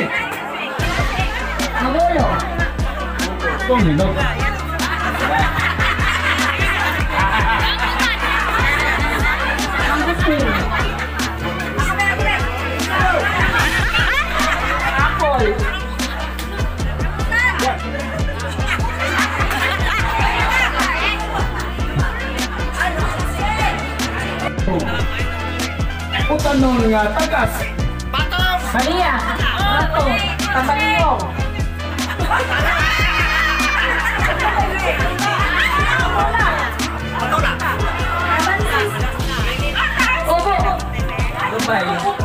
Magulo. Kung hinog. Mangustin. Apple. Utanong nga tagas. Patong! Maria. Rato. Tabalingong. Obo. Dubai.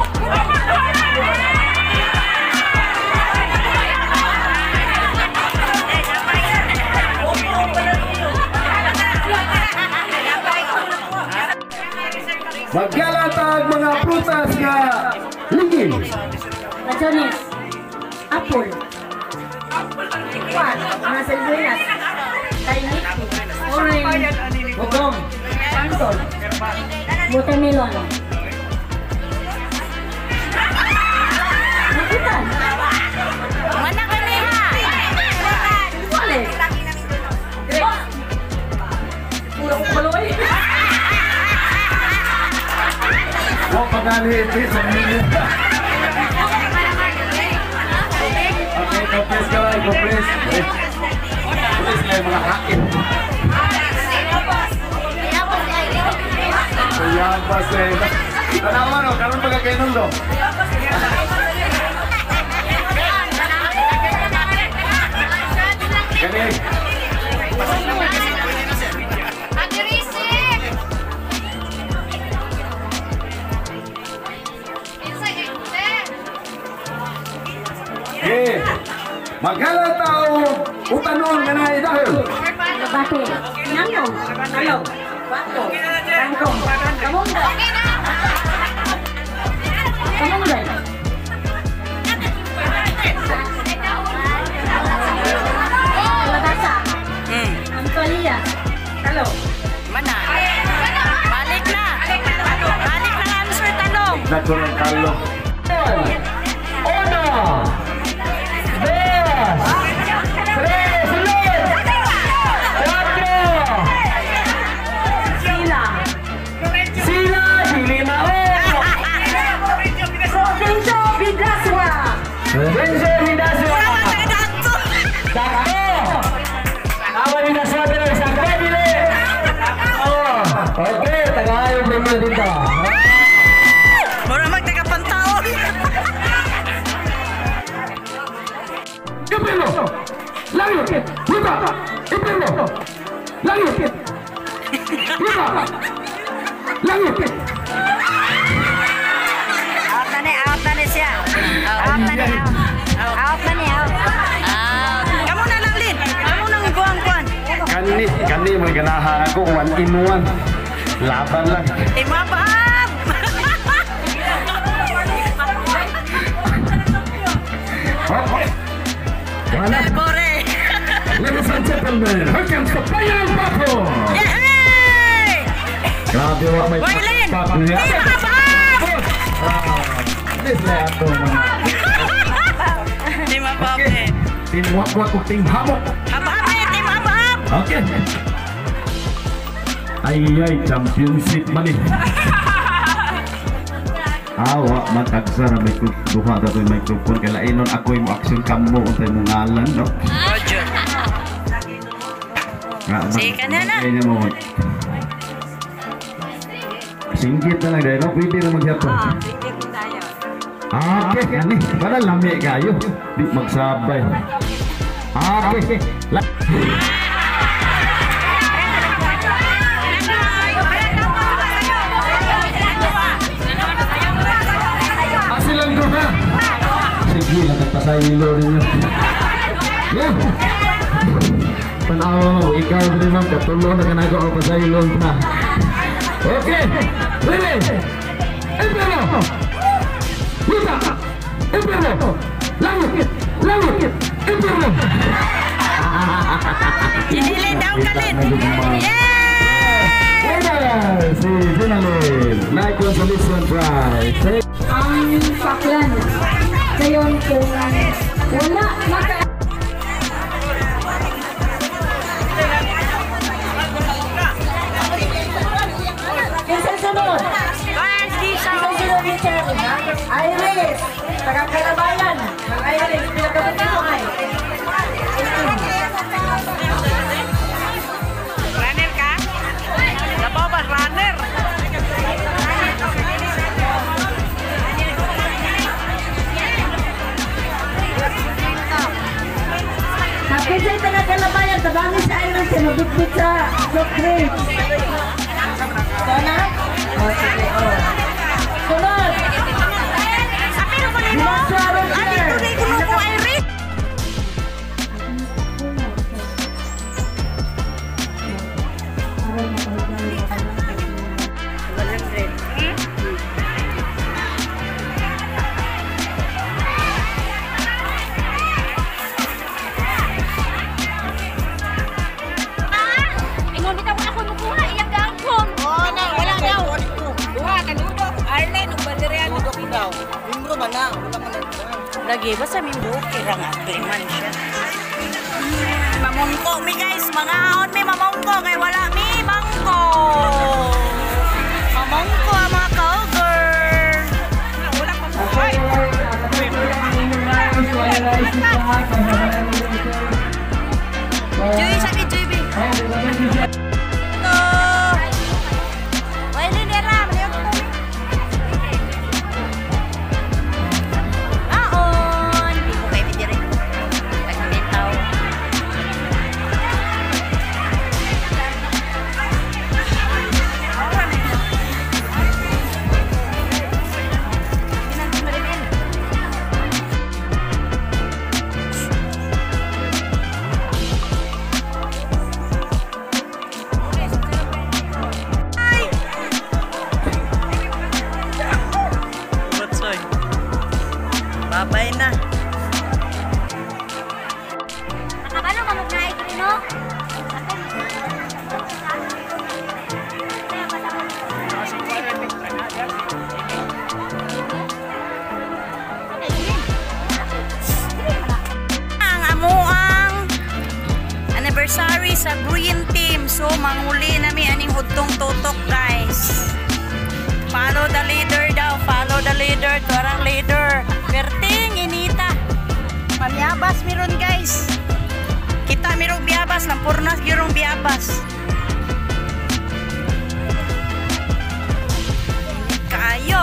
Magkalatag mga prutas nga ligin. Rajones. Apple. What? Mga selvenas. Tainik. Orange. Botong. Pantol. Watermelon. Nakitan. Mana ka niya? Wale. Puro ko paloy. Huwag pag-alihiti sa minit. Okay, go-press ka lang, go-press. Press lang yung mga hakin. Ayan pa siya. Tanaw mo, karoon pagkakainom do. Galing. Okay. Magalang tao, utanon nga na dahil. Bate. Nanong. Talong. Bato. Tangkong. Kamunday. Kamunday. Kalabasa. Antolia. Talong. Mana? Balik na! Balik na nga, Mr. Talong! Nagkulong talong. Una! Dos! Tres! Ulit! Cuatro! Sila. Sila! Hilimao! Provincia Bidaswa. Benzo Hidaswa! Sakto! Awan Hidaswa pero sakto dili! Oh, okay, tagayong naman dito. Mura magtagapantaon! Iprimo! Langit! Viva! Iprimo! Langit! Viva! Langit! Out na ni siya. Out na ni. Out na ni, out. Kamu na lang, Lin. Kamu nang kuhan-kuhan. Kani may ganahan ako, 1 in 1. Laban lang. Mabab! Wala. Bore! Ladies and gentlemen, here comes the final battle! Yehey! Grabe wa may Boy, Lin! pak Di niya. mabab! This na ato mga. Di mabab eh. Tinwak-wak o tinghamok. Mabab eh! Di mabab! Okay. Ay, championship man eh. Awa, matagsa na may duha na ito yung microphone. Kailan ako yung action cam mo untay mong ngalan, no? Roger. Sige ka na na. Kaya mo. Singgit na lang dahil, no? Pwede na magyato. Sige po tayo. Okay, ani. Para lami kayo. Di magsabay. Okay. Asilang duha. Sige, nagpasaylo ninyo. Yeah. Panawa mo, ikaw din ma'am, katulong na kanako ang pasaylo na. Okay, ready? Impero! Puta! Impero! Langit! Langit! Impero! Sinilin daw ka, Lin. Yay! Winner! Si Dinalin! Night Consolation Prize! Ang paklan. Ngayon kung wala maka yung sunod Iris, taga-Kalabayan ng Iris, pinagkabutin mo ay Runner ka? Labaw ba? Runner? Kapit sa'y taga-Kalabayan, tabangin sa Iris, sinubit-bit sa soft drinks. So na? O, sige, o. Sunod! Sapiro ko nimo? Ani ko na ikuno ko Iris. Ingon bitaw ako mukuha iyang gangkon. Oh, na wala daw. Duha ka dudok. Arlen ug Valerian dudok daw. Limbro ba na? Wala man lagi basta mimbo kira nga man siya. Mamungko mi guys, mga on mi mamungko kay wala mi bangko. Mamungko mga cowgirl. Wala pa mo. Joy sabi Joy bi. Wala ni ram, ni ko. Aon, di ko kay dire. Nagbitaw. Babay na. Nakabalo ka mag-naik rin, no? Ang amuang anniversary sa Green Team. So, manguli nami aning hudtong tutok, guys. Follow the leader daw. Follow the leader. Tuarang leader. Perting, inita. Pamiyabas meron, guys. Kita merong biyabas. Lampurnas merong biyabas. Init kayo.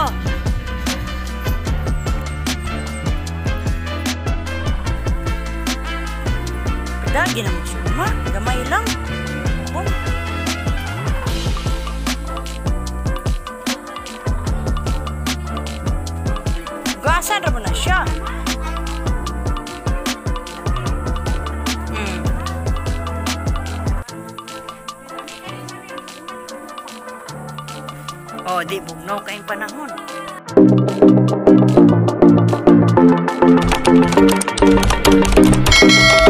Pedagi na mo suma. Gamay lang. Oh. Gasan ra mo na siya. Oh, di bugnaw kayong panahon.